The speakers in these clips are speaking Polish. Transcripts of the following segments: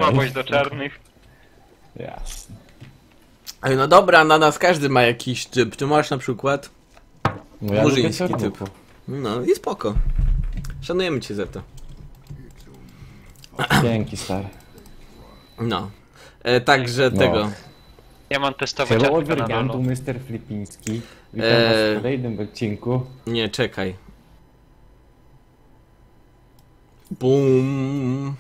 Słabość do czarnych. Jasne. Ej, no dobra, na nas każdy ma jakiś typ. Ty masz na przykład No ja murzyński lubię typ. czarnuchów. No i spoko. Szanujemy cię za to. Dzięki, stary. No. Także No. tego. Ja mam testowe Hello, ciapka na Wergantu, dolu. Mr. Flipiński. Witam was w kolejnym odcinku. Nie, czekaj. Bum.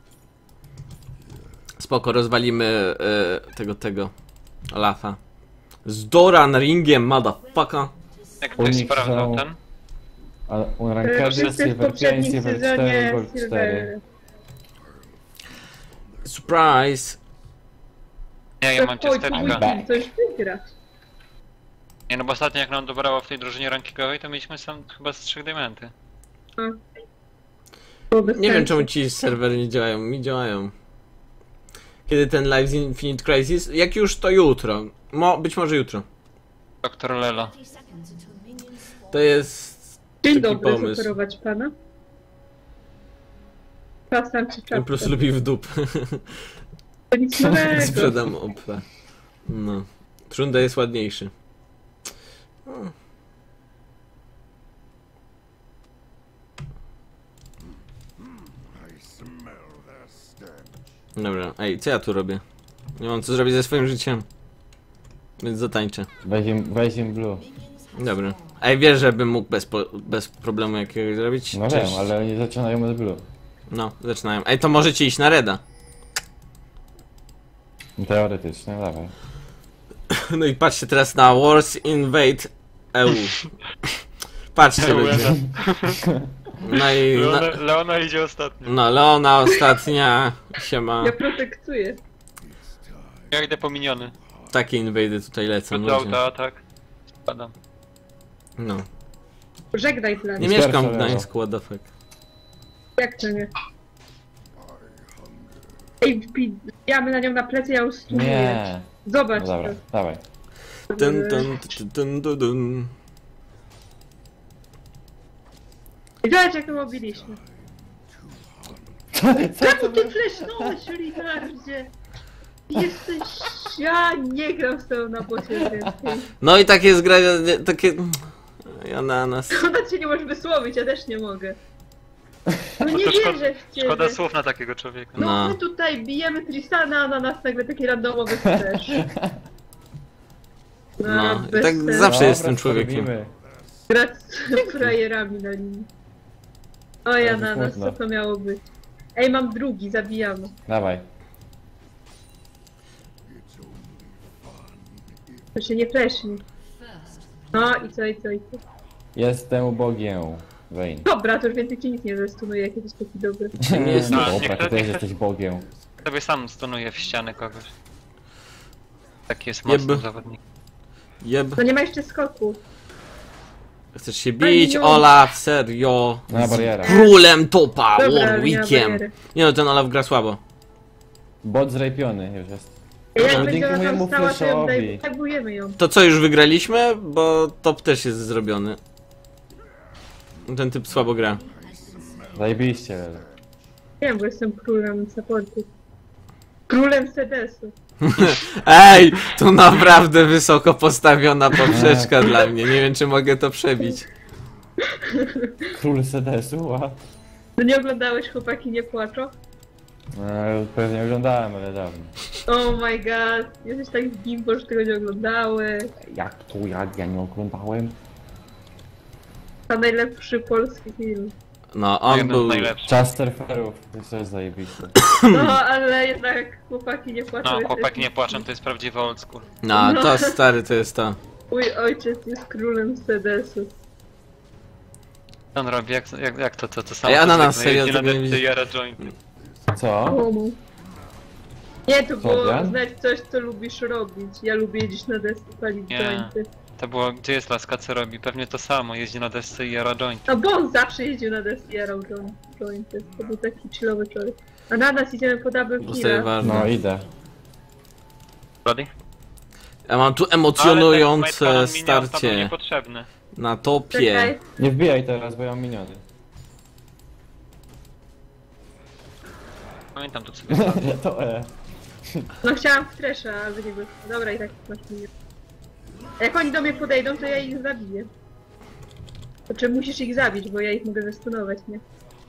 Spoko, rozwalimy tego Olafa. Z Doran Ringiem, motherfucker. Jak ktoś Unik sprawdzał są- ten? A Unrankedy, Wszyscy w Silver 5, poprzednim Silver 4, sezonie Gold 4. Silver. Surprise. Nie, ja mam To chodź, ciasteczka. back. coś wygrać. Nie, no bo ostatnio jak nam dobrało w tej drużynie rankingowej, to mieliśmy sam chyba z 3 diamenty. Było bez Nie wiem sensu. czemu ci serwery nie działają, mi działają. Kiedy ten live z Infinite Crisis? Jak już to jutro. Być może jutro. Doktor Lelo. To jest Dzień taki dobry, pomysł. sugerować pana. Czasem czy Ten czasem. plus lubi w dup. To nic nowego. Sprzedam opę. No. Trunda jest ładniejszy. Dobra, ej, co ja tu robię? Nie mam co zrobić ze swoim życiem. Więc zatańczę. Weź im blue. Dobra. Ej, wiesz, żebym mógł bez problemu jakiegoś zrobić? No Cześć. wiem, ale oni zaczynają od blue. No, zaczynają. Ej, to możecie iść na reda. Teoretycznie, dawaj. No i patrzcie teraz na Wars Invade EU. Patrzcie ludzie. No i... Leona idzie ostatnio. No, Leona ostatnia się ma. Ja protektuję. Ja idę po miniony. Takie invady tutaj lecą Do ludzie. auta, tak. Spadam. No. Żegnaj plan. Nie mieszkam w Gdańsku, what the fuck. Jak to nie? Ej, wbijamy na nią na plecy, ja już studiuję. Nie. Zobacz No dobra, to. dawaj. Dun. I zobacz jak to mobiliśmy. Czemu ty flesznąłeś, Ricardzie? Jesteś... Ja nie gram z tobą na bosie więcej. No i takie jest gra... takie... Ja na nas... Ona cię nie może wysłowić, ja też nie mogę. No nie to wierzę w ciebie. Szkoda słów na takiego człowieka. No, No. my tutaj bijemy Tristana, a na nas nagle taki randomowy też. No, i bez tak sensu. zawsze Dobra, jestem człowiekiem. robimy. Grać z frajerami na linii. O ja To na nas, smutno. co to miało być? Ej, mam drugi, zabijamy. Dawaj. To się nie fleszni. No i co? Jestem ubogiem. Wayne. Dobra, to już więcej ci nic nie zestunuje, jak jesteś taki dobry. Nie jest No, Dobra, niech ty to- też niech to- jesteś bogiem. Sobie sam stunuje w ścianę kogoś. Taki jest Jeb. mocny zawodnik. Jeb. No nie ma jeszcze skoku. Chcesz się bić, nie. Olaf, serio? Na barierę. Królem topa, Dobra, ale nie ma Warwickiem. bariery. Nie no, ten Olaf gra słabo. Bot zrejpiony już jest. Ej, Dobra, jak będzie dzięki ona tam mojemu stała, to ją flashowi. tagujemy ją. To co, już wygraliśmy? Bo top też jest zrobiony. Ten typ słabo gra. Zajebiście. Wiem, bo jestem królem supportu. Królem sedesu. Ej, to naprawdę wysoko postawiona poprzeczka dla mnie. Nie wiem, czy mogę to przebić. Król sedesu, a? No nie oglądałeś Chłopaki nie płaczą? No, pewnie oglądałem, ale dawno. Oh my god, jesteś tak z gimbo, że tego nie oglądałeś. Jak to ja nie oglądałem? To najlepszy polski film. No, on Jeden z był... najlepszych. Czas surferów, to jest też zajebiste. No, ale jednak Chłopaki nie płaczą. No, jest chłopaki nie taki- płaczą, to jest prawdziwy old school. No, to stary, to jest to. Mój ojciec jest królem sedesu. Co on robi? Jak to samo? Ej, co Ananas, zwykle, serio, jeździ tego na nie desce widzę. i jara jointy. Co? Komu? Nie, to było Fabian? znać coś, co lubisz robić. Ja lubię jeździć na desce, palić Nie. jointy. To było, gdzie jest laska, co robi? Pewnie to samo, jeździ na desce i jara jointy. No bo on zawsze jeździł na desce i jarał jointy. To był taki chillowy człowiek. A na nas idziemy po double Dostaję killa. ważne. No idę. Ready? Ja mam tu Ale ten emocjonujące White Cannon mi nie ostatnio starcie niepotrzebny. na topie. Czekaj. Nie wbijaj teraz, bo ja mam miniony. Pamiętam to sobie. To No chciałam w Tresha, ale nie było. Dobra, i tak masz mnie. Jak oni do mnie podejdą, to ja ich zabiję. Znaczy musisz ich zabić, bo ja ich mogę zestunować, nie?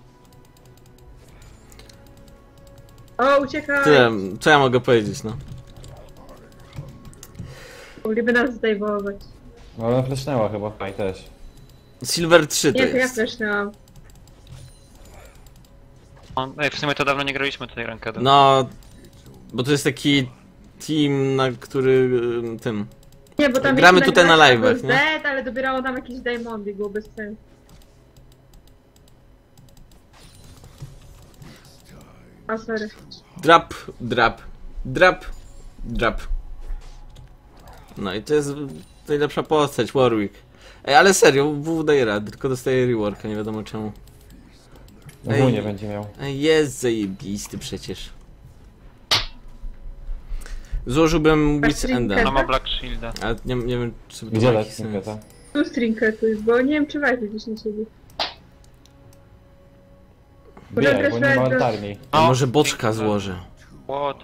O, uciekaj! Tyle, co ja mogę powiedzieć, no. Mogliby nas zdejmować. No ona flashnęła chyba, faj też. Silver 3 to Nie, to ja jest. flesznęłam. Ej, w sumie to dawno nie graliśmy tutaj rankedu. No, bo to jest taki team, na który tym. Nie, bo tam Gramy mieliśmy tutaj na nagrać live'ach, albo nie? Z, ale dobierało nam jakieś diamondy, było bez sensu. A, sorry. Drap, drap, drap, drap. No i to jest najlepsza postać, Warwick. Ej, ale serio, WW daje radę, tylko dostaje reworka, nie wiadomo czemu. No Ej. nie będzie miał. Ej, jest zajebisty przecież. Złożyłbym Masz Wit's Enda, Ona ma Black Shielda. ale nie wiem czy to Gdzie ma dać jakiś sens. Trinketa? Tu strinketuj, bo nie wiem czy wajdzie gdzieś na siebie. Bijaj, bo nie ma grać do- altarni. A O, może boczka piękne. złożę. What?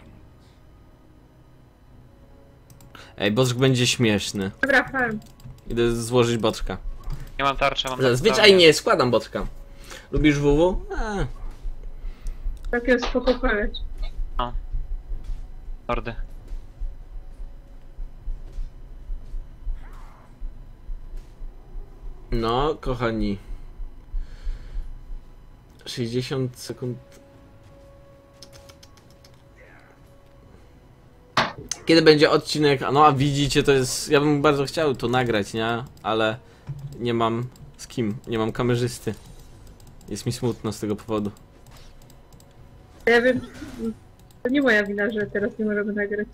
Ej, boczek będzie śmieszny. Dobra, farm. Idę złożyć boczka. Nie mam tarczy, mam Zazwyczaj nie składam boczka. Lubisz WW? Takiego spoko koleś. Tordy. No, kochani. 60 sekund. Kiedy będzie odcinek? No, a widzicie, to jest. Ja bym bardzo chciał to nagrać, nie? Ale nie mam z kim. Nie mam kamerzysty. Jest mi smutno z tego powodu. Ja wiem, to nie moja wina, że teraz nie możemy nagrać.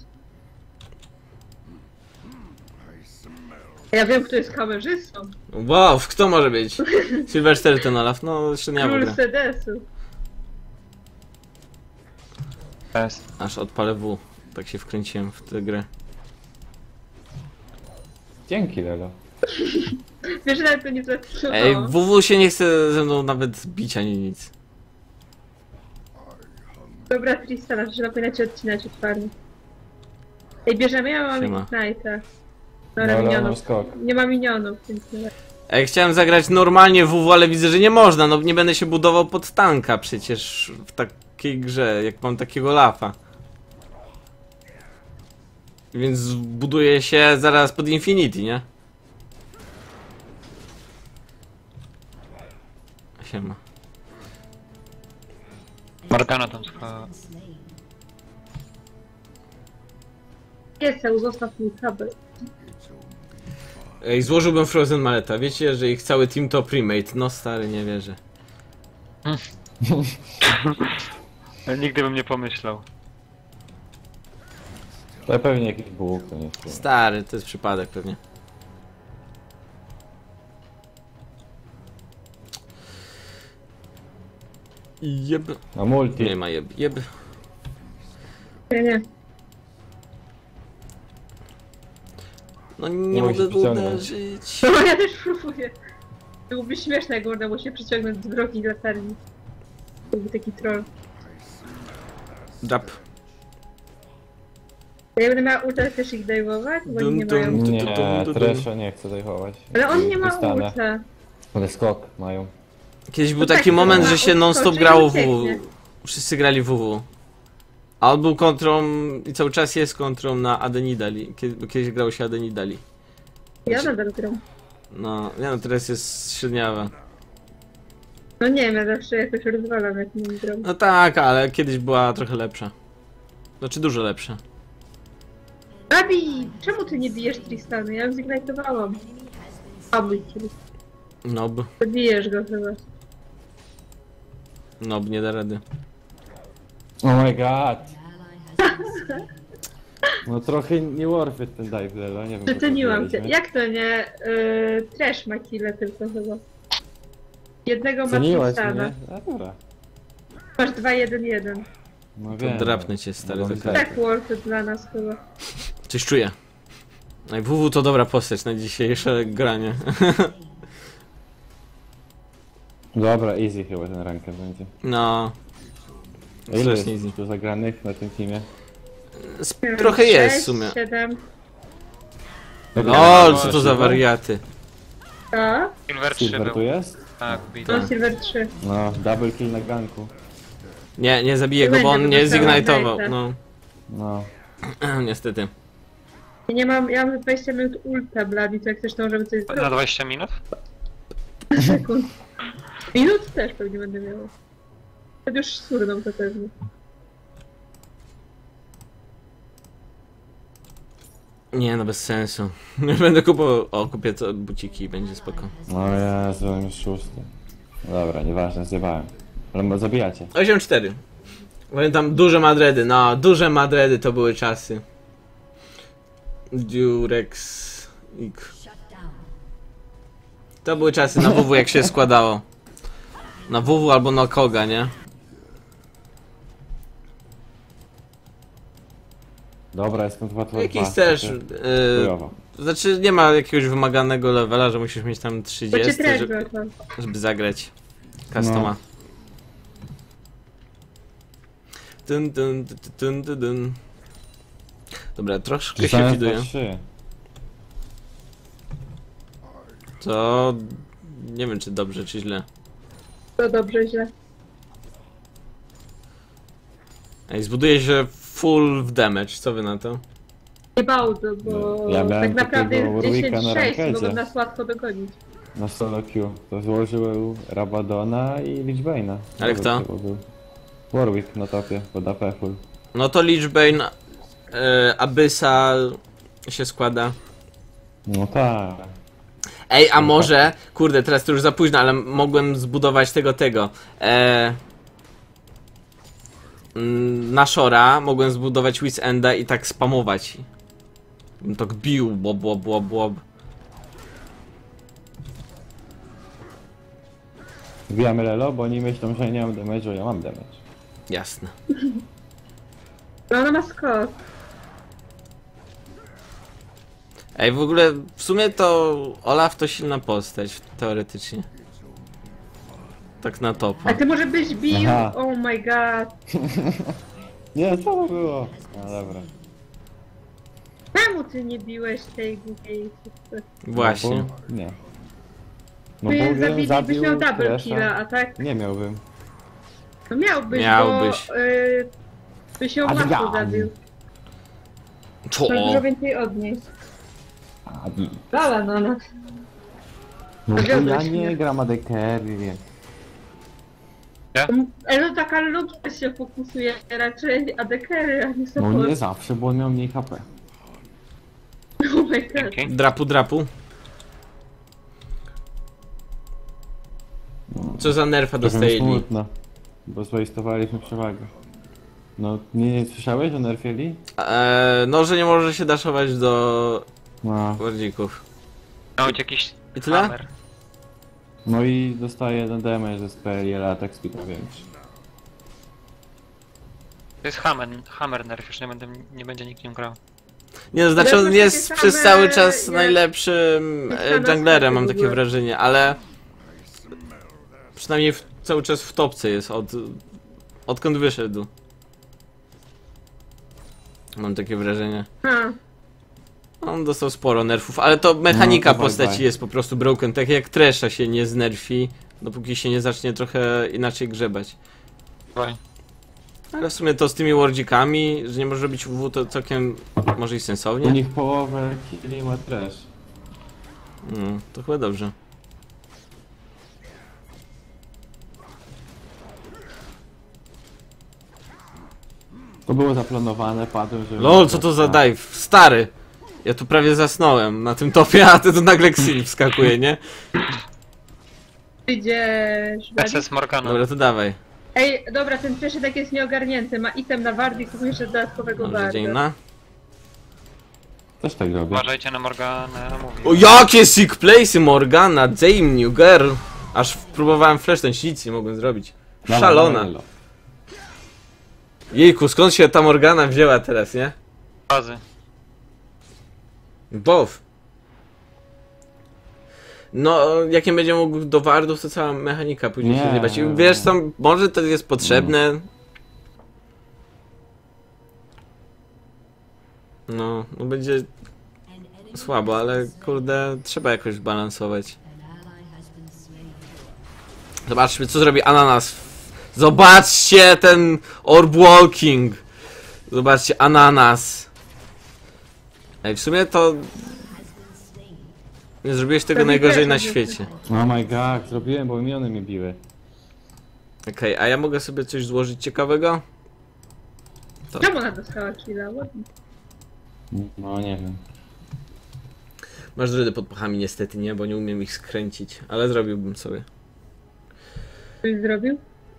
Ja wiem, kto jest kamerzystą. Wow, kto może być? Silver 4 ten Olaf, no jeszcze nie Król ma. Sedesu. Jest. Aż odpalę W. Tak się wkręciłem w tę grę. Dzięki, Lelo. Wiesz, że nawet to nie zatrzymało. Ej, WW się nie chce ze mną nawet bić ani nic. Dobra, Tristana, że powinna cię odcinać od farmy. Ej, bierzemy, ja mam Siema. Ignite'a. No, Dobra, ale mam minionów. skok. Nie ma minionów, więc nie. Ej, chciałem zagrać normalnie WW, ale widzę, że nie można. No nie będę się budował pod tanka przecież w takiej grze, jak mam takiego lafa. Więc buduję się zaraz pod Infinity, nie? Siema. Morgana tam słuchała. Jest, zostaw mój kabel. Ej, złożyłbym Frozen Maleta. Wiecie, że ich cały team to Primate. No stary, nie wierzę. Nigdy bym nie pomyślał. To pewnie jakiś bóg, to nie wiem. Stary, to jest przypadek pewnie. Jeb. A multi. Nie ma jeb. Jeb. Nie. No nie mogę mogę się przyciągnąć. uderzyć. No ja też próbuję. Byłoby śmieszne, jak można było się przyciągnąć z drogi latarni. Byłby taki troll. Drap. Ja będę miała ulta też ich dajwować, bo oni nie Dum, mają. dum. Nie, Tresha nie chce zajmować. Ale on nie ma Dostanę. ulta. Ale skok mają. Kiedyś był No tak, taki to moment, ona że się non-stop odskoczy i grało WW. ucieknie. Wszyscy grali WW. A on był kontrą i cały czas jest kontrą na Adenidali. Kiedyś grało się Adenidali. Ja nadal gram. No, nie no, teraz jest średniawa. No nie wiem, ja zawsze jakoś rozwalam, jak nie gram. No tak, ale kiedyś była trochę lepsza. Znaczy dużo lepsza. Abi, czemu ty nie bijesz Tristany? Ja ją zignitowałam. Abi, Nob. zabijesz go chyba. Nob nie da rady. Oh my god. No trochę nie worth it ten dive, Lelo, nie wiem. po co Przeceniłam cię. wzięliśmy. Jak to nie? Trash ma kile tylko chyba. Jednego ma Ceniłaś Tristana. mnie? A dobra. Masz 2-1-1. No To wiem. drapnę cię, stary. Mogą Tak. być Tak worth it dla nas chyba. Coś czuję. Ej, WW to dobra postać na dzisiejsze granie. Dobra, easy chyba ten rankę będzie. No. A ile Strasznie jest easy. tu zagranych na tym teamie? Trochę jest w sumie. 7. LOL, co to za wariaty. A? Silver 3 Silver tu był. jest? Tak, No, widzę. Silver 3. No, double kill na ganku. Nie, nie zabiję go, bo on nie zignitował. No, No. niestety. Ja nie mam, ja mam 20 minut ulta, Bladi, to jak chcesz to możemy coś Na zrobić. 20 minut? Sekund. Minut też pewnie będę miała. To już surną to pewnie. Nie, no bez sensu. Będę kupował. O, kupię to buciki i będzie spoko. No Jezu, on już 6. Dobra, nieważne, zjebałem. Ale zabijacie. 8-4. Pamiętam duże Madredy. No, duże Madredy to były czasy. Durex. To były czasy na WW, jak się składało. Na WW albo na Koga, nie? Dobra, jestem 2 2 Jakiś też. Chujowo. Znaczy, nie ma jakiegoś wymaganego levela, że musisz mieć tam Bo cię 30, trek żeby, go tam. żeby zagrać customa. Dun, dun, dun, dun, dun, dun. Dobra, troszkę się Rzucałem fiduję. 3. To nie wiem, czy dobrze, czy źle. To dobrze, źle. Ej, zbuduję się full w damage, co wy na to? Nie bardzo, bo Ja miałem tak naprawdę takiego jest Warwicka na 10-6, rankedzie. mogą nas łatwo dogonić. Na solo Q. To złożył Rabadona i Lichbane'a. Ale kto? Był Warwick na topie, pod AP full. No to Lichbane, Abyssal się składa. No tak. Ej, a może, kurde, teraz to już za późno, ale mogłem zbudować tego. Na Shora mogłem zbudować Wisenda i tak spamować. Bym tak bił, bob. Wbijamy Lelo, bo oni myślą, że nie mam damage'u, ja mam damage. Jasne. No ona ma skok. Ej, w ogóle, w sumie to Olaf to silna postać, teoretycznie. Tak na topa. A ty może byś bił? Aha. Oh my god. Nie, co to było? No dobra. Czemu ty nie biłeś tej głupiej? Właśnie. No, bo, nie. No Ty bo je gdybym zabili, byś zabił miał double Thrasha, killa, a tak? nie miałbym. No miałbyś, Miałbyś. bo byś ją Adrian. łatwo zabił. Co? To dużo więcej od niej. Adi. Dala na nas. No bo Zawiodłeś ja mnie. nie gram AD Carry. No taka logika się fokusuje raczej ADK-y, a nie No support. nie zawsze, bo on miał mniej HP. Oh my god. Dzięki. Drapu. Co za nerfa Trochę mi dostajeli? smutno, bo zwastowaliśmy przewagę. No, nie słyszałeś o nerfieli? No, że nie może się daszować do No. wardzików. Miał być jakiś I tyle? hammer. No i dostaje jeden damage ze speli, ale atak speed większy. To jest hammer nerf, już nie będzie nikt nim grał. Nie, no, znaczy on Ale jest takie przez same cały czas jak- najlepszym jak na junglerem, mam w takie ogóle. wrażenie, ale przynajmniej cały czas w topce jest, odkąd wyszedł. Mam takie wrażenie. Ha. On dostał sporo nerfów, ale to mechanika No, to postaci bye. jest po prostu broken, tak jak Thrasha się nie znerfi, dopóki się nie zacznie trochę inaczej grzebać. Dawaj. Ale w sumie to z tymi wardzikami, że nie może robić WW, to całkiem może i U sensownie. nich połowę killi ma trash. To chyba dobrze. To było zaplanowane, padłem, że... LOL, co to za dive? Stary! Ja tu prawie zasnąłem na tym topie, a ty tu nagle Xil wskakuje, nie? Idziesz. Bladi? SS Morgana. Dobra, to dawaj. Ej, dobra, ten pierwszy tak jest nieogarnięty. Ma item na wardy i kupił jeszcze dodatkowego Dobrze, warda. dzięna. Też tak robię. Uważajcie na Morganę, O mówię. jakie sick place'y Morgana, damn new girl! Aż próbowałem flashnąć, nic nie mogłem zrobić. Dawaj, Szalona. dawaj, Lelo. Jejku, skąd się ta Morgana wzięła teraz, nie? Fazy. Bow. No, jak nie będzie mógł do wardów, to cała mechanika później Nie. się zjebać. I wiesz co, może to jest potrzebne, No będzie słabo, ale kurde, trzeba jakoś balansować. Zobaczmy, co zrobi Ananas. Zobaczcie ten orb walking. Zobaczcie, Ananas. Ej, w sumie to... Nie zrobiłeś tego To nie najgorzej też na będzie. świecie. Oh my god, zrobiłem, bo miniony mnie biły. Okej, a ja mogę sobie coś złożyć ciekawego? Czemu ona dostała killa? Ładnie. No nie wiem. Masz druidy pod pachami niestety, nie? Bo nie umiem ich skręcić. Ale zrobiłbym sobie. Coś zrobił?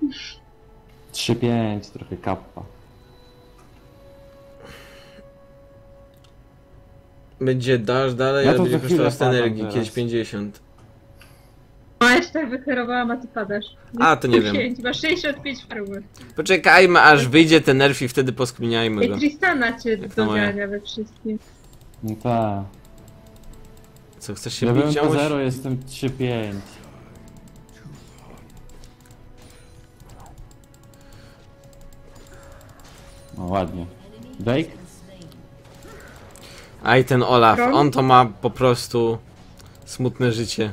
3-5, trochę kappa. Będzie dasz dalej, Ja ale to będzie za chwilę kosztował 100 wpadam energii, teraz. kiedyś 50. A ja się tak wycherowałam, a ty padasz. A, to nie wiem. 10, masz 65 farmy. Poczekajmy aż wyjdzie ten nerf i wtedy poskminiajmy go. I Tristana cię Jak to moja. dogania we wszystkim. No tak. Co, chcesz się Ja bić, byłem po Jamuś? 0, jestem 3-5. No ładnie. Drake? Aj, ten Olaf, Tron? on to ma po prostu smutne życie.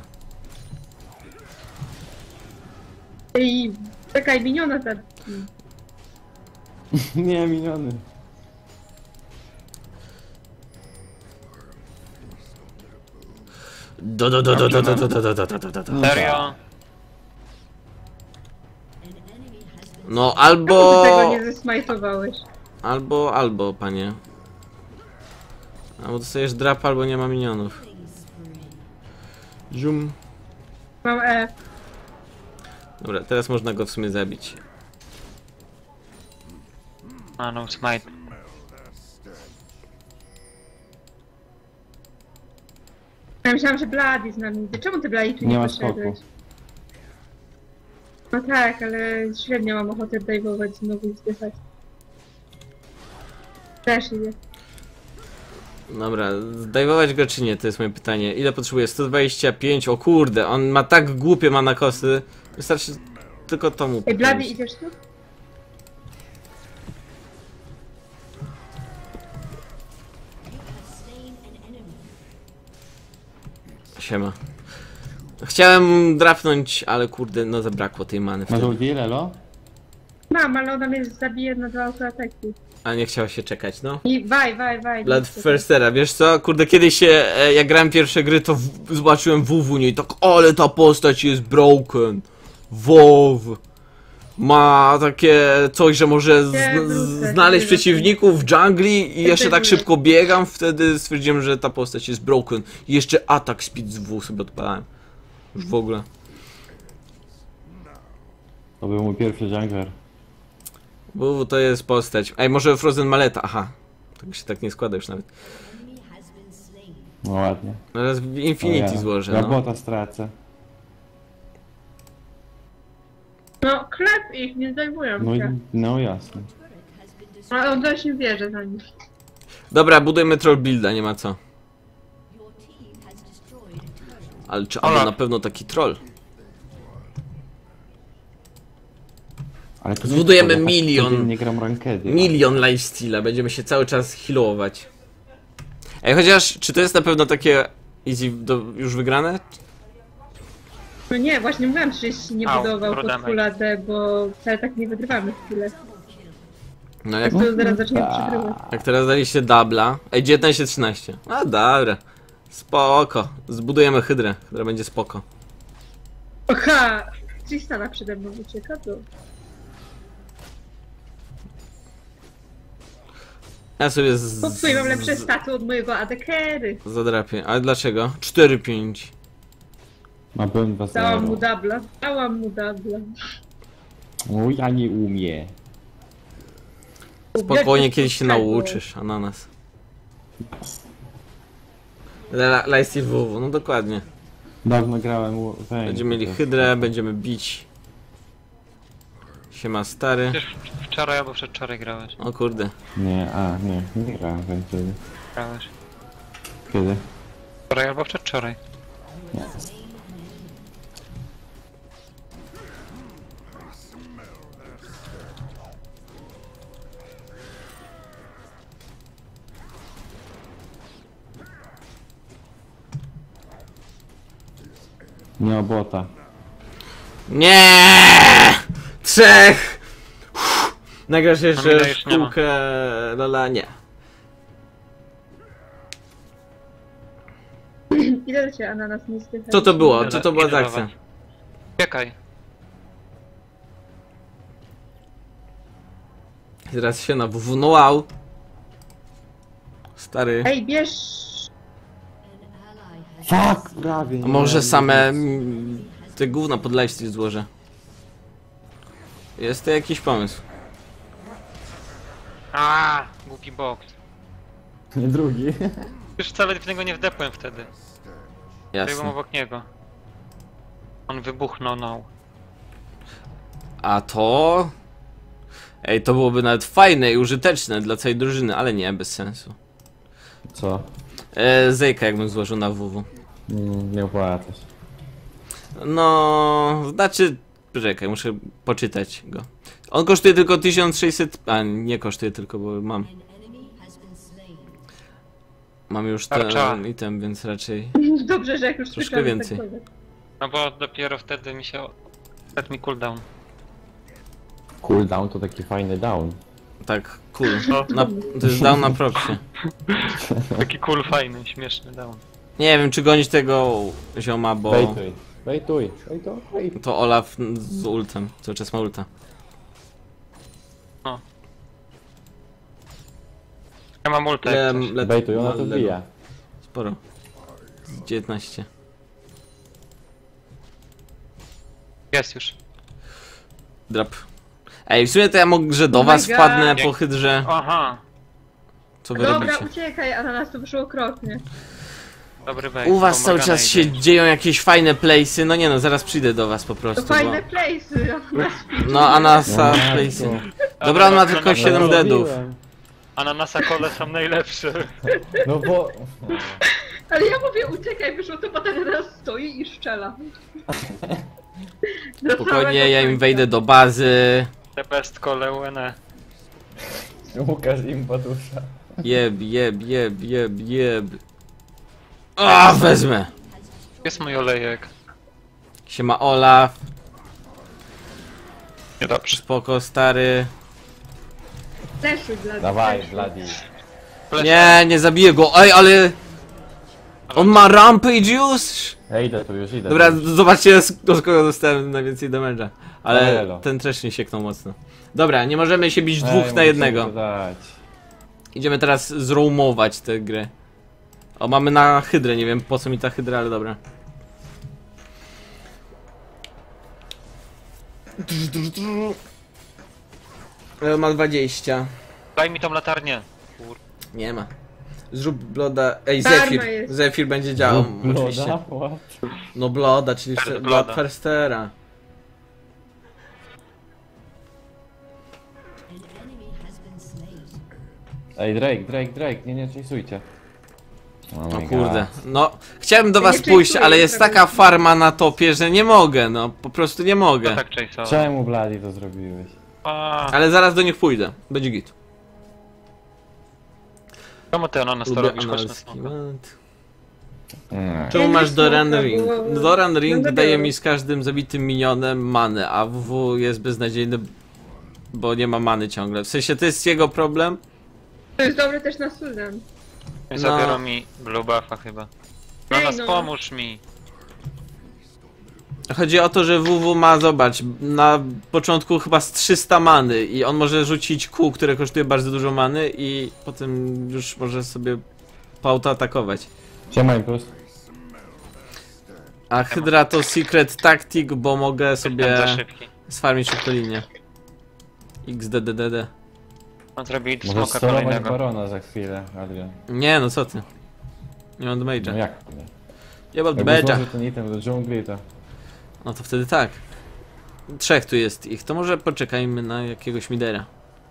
I czekaj, miniona za... Nie, miniony. No Serio? No Czemu albo... ty tego nie zesmajtowałeś? Albo, panie. Albo dostajesz drap, albo nie ma minionów. Zium. Mam Dobra, teraz można go w sumie zabić. A no, smite. Ja myślałam, że Bloody z nami idzie. Czemu ty Bloody tu Nie nie ma poszedłeś? skoku. No tak, ale średnio mam ochotę dajwować znowu i zdychać. Też idzie. Dobra, zdejmować go czy nie, to jest moje pytanie. Ile potrzebuje? 125, o kurde, on ma tak głupie mana kosty. Wystarczy tylko to mu Ej, Bloody, poprawić. idziesz tu? Siema. Chciałem drapnąć, ale kurde, no zabrakło tej many Masz wtedy. ulti, Lelo? Mam, ale ona mnie zabije na 2 autoataki. A nie chciało się czekać, no. I waj. Bloodthirstera, wiesz co? Kurde, kiedyś się, jak grałem pierwsze gry, to zobaczyłem WoW u niej, tak, ale ta postać jest broken. WoW. Ma takie coś, że może znaleźć przeciwników w dżungli i jeszcze tak szybko biegam, wtedy stwierdziłem, że ta postać jest broken. I jeszcze atak speed z W sobie odpalałem. Już w ogóle. To był mój pierwszy jungler. WoW to jest postać. Ej, może Frozen Maleta, aha. Tak się tak nie składa już nawet. No ładnie. Teraz w Infinity ja złożę, Ja no. bota stracę. No, klep ich, nie zdejmują No, się. no jasne. Ale on dość wierzy za nich. Dobra, budujmy troll builda, nie ma co. Ale czy Ola. na pewno taki troll? Ale to nie Zbudujemy jest to, ja tak milion. codziennie gram rankedy. Milion lifesteala, będziemy się cały czas healować. Ej, chociaż, czy to jest na pewno takie easy już wygrane? No nie, właśnie mówiłam, żeś nie Au, budował pod rodamy. full AD, bo wcale tak nie wygrywamy chwilę. No jak, Tak to zaraz zaczniemy tak. przegrywać. jak teraz daliście dubla. Ej, 19-13. A dobra. Spoko. Zbudujemy hydrę. Hydra będzie spoko. Oha! Tristana przede mną ucieka, to... Ja sobie Popsuj, mam lepsze staty od mojego AD carry. zadrapię. Ale dlaczego? 4-5. Ma byłem 2 Dałam mu dubla. Dałam mu dubla. O, ja nie umiem. Spokojnie, kiedyś się nauczysz, Ananas. Lifesteal WW, no dokładnie. Dawno grałem węgiel. Będziemy mieli hydrę, będziemy bić. Siema stary. Przecież wczoraj albo przedwczoraj grałeś. O kurde. Nie grałem węgiel. Grałeś. Kiedy? Wczoraj albo przedwczoraj. Nie. Nie ma bota. Nie! 3! Nagrasz jeszcze No, już nie ma. szkółkę Lola? Nie. Idę do ciebie, ananas, nie zdychaj. Co to było? Idę Co do- to była idę za do akcja? was. Czekaj. Teraz się na WW, no wow. Stary. Ej, bierz... Fuck! Prawie. A nie może miałem same nic. te gówna pod lifesteal złożę. Jest to jakiś pomysł. Głupi bokt. Nie drugi. Już wcale w niego nie wdepłem wtedy. Biegłem Jasne. obok niego. On wybuchnął, no. A to... Ej, to byłoby nawet fajne i użyteczne dla całej drużyny, ale nie, bez sensu. Co? Zejka jakbym złożył na WW. Nie opłacasz. No, znaczy... Czekaj, muszę poczytać go. On kosztuje tylko 1600... A, nie kosztuje tylko, bo mam. Mam już Tarcza. ten item, więc raczej... Dobrze, że jak już Troszkę słyszałem, więcej. tak powiem. No bo dopiero wtedy mi się... Set mi cooldown. Cooldown to taki fajny down. Tak, cool. No. To jest down na propsie. Taki cool, fajny, śmieszny down. Nie wiem, czy gonić tego zioma, bo... Bejtuj. Bejtuj. Bejtuj. To Olaf z ultem, cały czas ma ulta. Ja mam ulta jak coś. Bejtuj, ona to Lego. wbija. Sporo. Z 19. Jest już. Drap. Ej, w sumie to ja może do Oh my was God. wpadnę po hydrze. Aha. Co wy Dobra, robicie? uciekaj, ananas, to wyszło okropnie. Dobry bait. U was bo cały Morgana czas idzie. się dzieją jakieś fajne place'y. No nie no, zaraz przyjdę do was po To prostu. fajne place'y, ananas. No, Anasa No, place'y. A Dobra, on ma dobra, tylko no, 7 No, deadów. zrobiłem. Ananasa kole są najlepsze. No bo... Ale ja mówię, uciekaj, wyszło to, potem ananas stoi i szczela. Do Spokojnie, samego ja im końca. wejdę do bazy. The best kole UNE. Łukasz im podusza. Jeb, jeb, jeb, jeb, jeb. A, wezmę. Jest mój olejek. Siema Olaf. Niedobrze. Spoko, stary. Fleszuj dla Dawaj, fleszuj. Bloody. Nie, nie zabiję go. Ej, ale... On ma rampage już? Ja idę tu już, idę. Dobra, tu już. zobaczcie od kogo dostałem najwięcej damage'a. Ale Elo. ten też nie sieknął mocno. Dobra, nie możemy się bić Ej, dwóch na muszę jednego. to dać. Idziemy teraz zroumować tę grę. O, mamy na hydrę, nie wiem po co mi ta hydra, ale dobra. Ma 20. Daj mi tą latarnię. Nie ma. Zrób bloda. Ej, Darma Zephyr. jest. Zephyr będzie działał, No, oczywiście. Bloda? What? No bloda, czyli Bloda. Bloodthirstera. Ej, Drake, nie chase'ujcie. Oh No my kurde. God. No, chciałem do Ja was nie pójść, częstuję, ale jest prawda? taka farma na topie, że nie mogę, no. Po prostu nie To mogę. tak chase'ował. Czemu Bloody to zrobiłeś? Ale zaraz do nich pójdę. Będzie git. Czemu ty ananas to Lubię robisz? Chodź na analski smoka. event. Czemu? Czemu masz Doran smoka, Ring? bo- Doran Ring no daje dopiero. mi z każdym zabitym minionem manę, a WW jest beznadziejny, bo nie ma many ciągle. W sensie to jest jego problem. To jest dobre też na Sudan. No. No. Zabiorą mi blue buffa chyba. Ej, Ananas, no. pomóż mi. Chodzi o to, że WW ma, zobacz, na początku chyba z 300 many i on może rzucić Q, które kosztuje bardzo dużo many i potem już może sobie poautoatakować. Siema Impuls. A Hydra to secret tactic, bo mogę Jestem sobie za szybki. sfarmić szybko linię. XDDD. On zrobił Możesz smoka solować kolejnego. Barona za chwilę, Adrian. Nie no co ty. Nie mam No damage'a. jak nie? Nie mam Jakby damage'a. złożył ten item do dżungli, to... No to wtedy tak. 3 tu jest ich, to może poczekajmy na jakiegoś midera.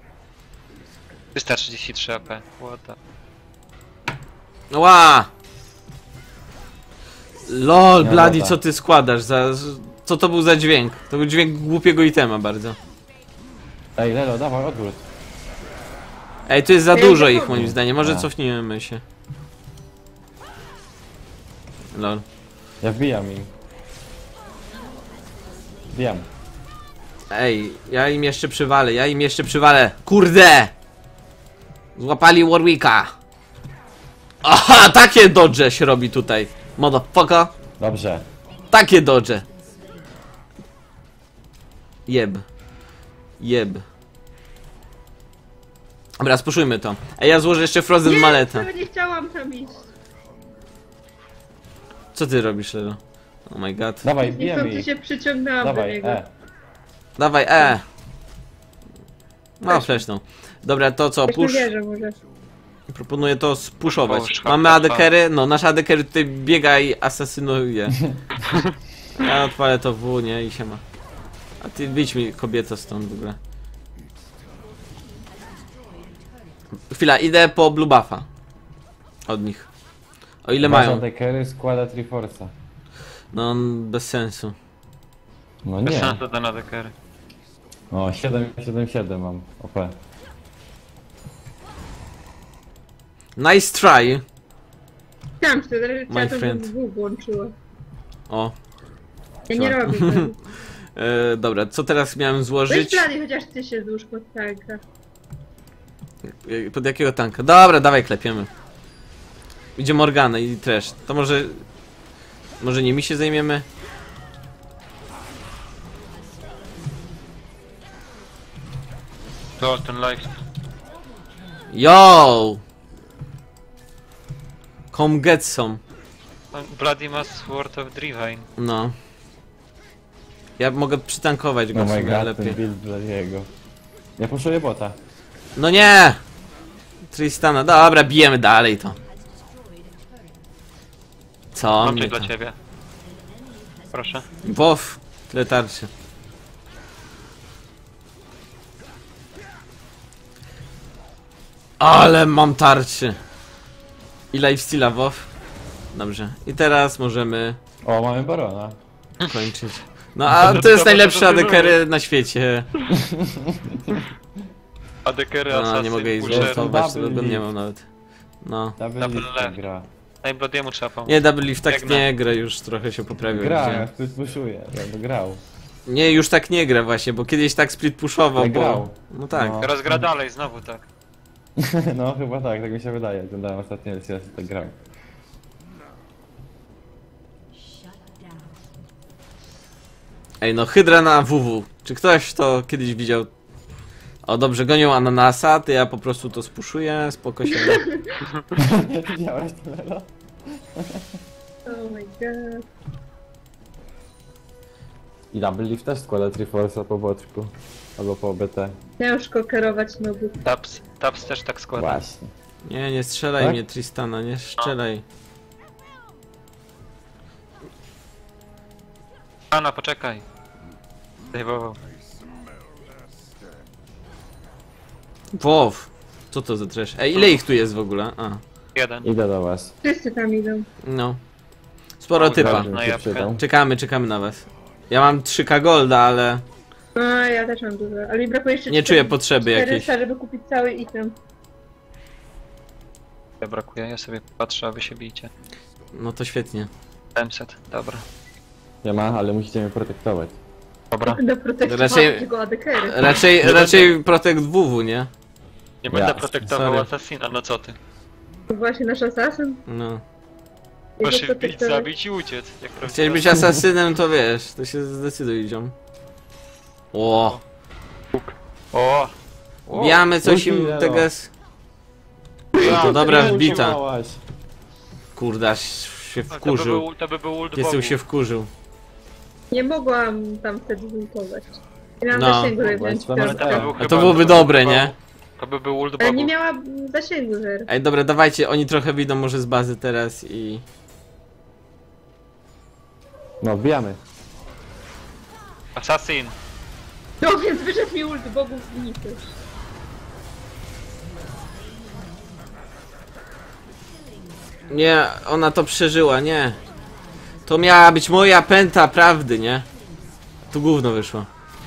333 AP. What the... Ła! LOL, Nie, Bloody, dobra. co ty składasz? Co to był za dźwięk? To był dźwięk głupiego itema bardzo. Ej, Lelo, dawaj, odwrót. Ej, tu jest za Ej, dużo to ich chodzi. moim zdaniem, może A. cofnijmy się. LOL. Ja wbijam im. Wiem. Ej, ja im jeszcze przywalę. Kurde! Złapali Warwicka. Aha, takie dodge się robi tutaj. Motherfucker. Dobrze. Takie dodge. Jeb. Dobra, spuszujmy to. Ej, ja złożę jeszcze Frozen Nie, Maleta. nie chciałam tam iść. Co ty robisz, Lelo? Oh my god. Dawaj, Nie bijemy chcąc ich. się przyciągnęłam do Dawaj, niego. Dawaj, No, fleszną. Dobra, to co, Weźmy push. wieżę może. Proponuję to spuszować. Push, Mamy hop, hop, AD-carry? No, nasz AD-carry tutaj biega i asasynuje. Ja odpalę to W, nie? I siema. A ty wyjdź mi kobieto stąd w ogóle. Chwila, idę po blue buffa. Od nich. O ile mają? Te carry składa Triforce'a. No, bez sensu. No Bez nie. sensu ten adekery. O, 7 mam. OP. Nice try. Chciałam się, ale My chciałam, friend. żeby W włączyła. O. Ja nie Siema. robię tego. Dobra, co teraz miałem Weź złożyć? plany, chociaż ty się złóż pod tanka. Pod jakiego tanka? Dobra, dawaj klepiemy. Idzie Morgana i trash. To może... Może nimi się zajmiemy? To ten live. Yo! Come get some. Bloody ma Sword of Divine. No. Ja mogę przytankować go No w my sumie god, lepiej. ten build dla niego. Ja puszuję bota. No nie! Tristana, dobra, bijemy dalej to. Co Mam mnie coś to? dla ciebie. Proszę. Wof, tyle tarczy. Ale mam tarczy. I lifesteala, Wof. Dobrze. I teraz możemy O, mamy barona. kończyć. No a to jest najlepsza AD-carry na świecie. Adekery, No, Assassin, nie mogę jej Butcher. złostować, Double tego nie lead. mam nawet. No. Double Double lead left. gra. Ej, Bloody'emu trzeba pomóc. Nie, Double Leaf tak Biegnę. nie gra, już trochę się poprawił. Gra, widziałem. ja split puszuję. Jakby grał. Nie, już tak nie gra właśnie, bo kiedyś tak split pushował, Ale bo... grał. No tak. No. Teraz gra dalej, znowu tak. No chyba tak mi się wydaje. Oglądałem ostatnio raz tak grał. Ej, no Hydra na WW. Czy ktoś to kiedyś widział? O, dobrze, gonią ananasa, to ja po prostu to spuszuję, spoko się... Nie widziałeś to, Lelo? Oh my god. I Double Leaf też składa Triforce'a po boczku. Albo po OBT. Ciężko kierować nogów. Taps też tak składa. Właśnie. Nie, nie strzelaj Tak? mnie, Tristana, nie strzelaj. Ana, poczekaj. Zdejmował. Wow, co to za trash? Ej, ile ich tu jest w ogóle? A, Jeden. Idę do was. Wszyscy tam idą. no. Sporo typa. Na Żebym się jabłkę. przydał. Czekamy na was. Ja mam 3K golda, ale No, ja też mam dużo. Ale mi brakuje jeszcze nie czuję potrzeby jakiejś. 400, żeby kupić cały item. Ja brakuje, ja sobie patrzę, a wy się bijcie. No to świetnie. 700, dobra. Ja ma, ale musicie mnie protektować. Dobra. Do protekcji Raczej- tego ADK-ery. Raczej Protect WW, nie? Nie będę Ja, protektował sorry. Assassina, no co ty? Właśnie nasz asasyn. No. Jego Proszę wbić, protektować. zabić i uciec. Jak Chciałeś prawdziwy być asasynem, to wiesz, to się zdecyduj, ziom. O, O! bijamy coś Uśmiech, im Lelo. tego jest. To dobra, Nie wbita. usiłowałaś. Kurde, aż się wkurzył. To by był ult Pieseł Bogu. się wkurzył. Nie mogłam tam wtedy zultować. Nie miałam No. zasięgu, żeby Mogłaś, wziąć to Ale masz to by E. był A chyba- to byłoby by dobre, był- nie? To by był ult Ale Bogu. nie miałam zasięgu, że... Ej, dobra, dawajcie, oni trochę wyjdą może z bazy teraz i... No, wbijamy. Assassin! No więc wyszedł mi ult bogów z nicy. Nie, ona to przeżyła, nie. To miała być moja pęta prawdy, nie? Tu gówno wyszło.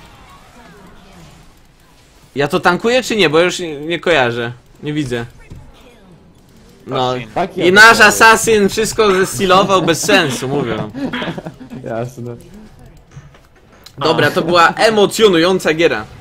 Ja to tankuję czy nie? Bo już nie kojarzę. Nie widzę. No. Assassin. Taki I nasz asasyn wszystko zestilował bez sensu, mówię wam. Jasne. Dobra, to była emocjonująca giera.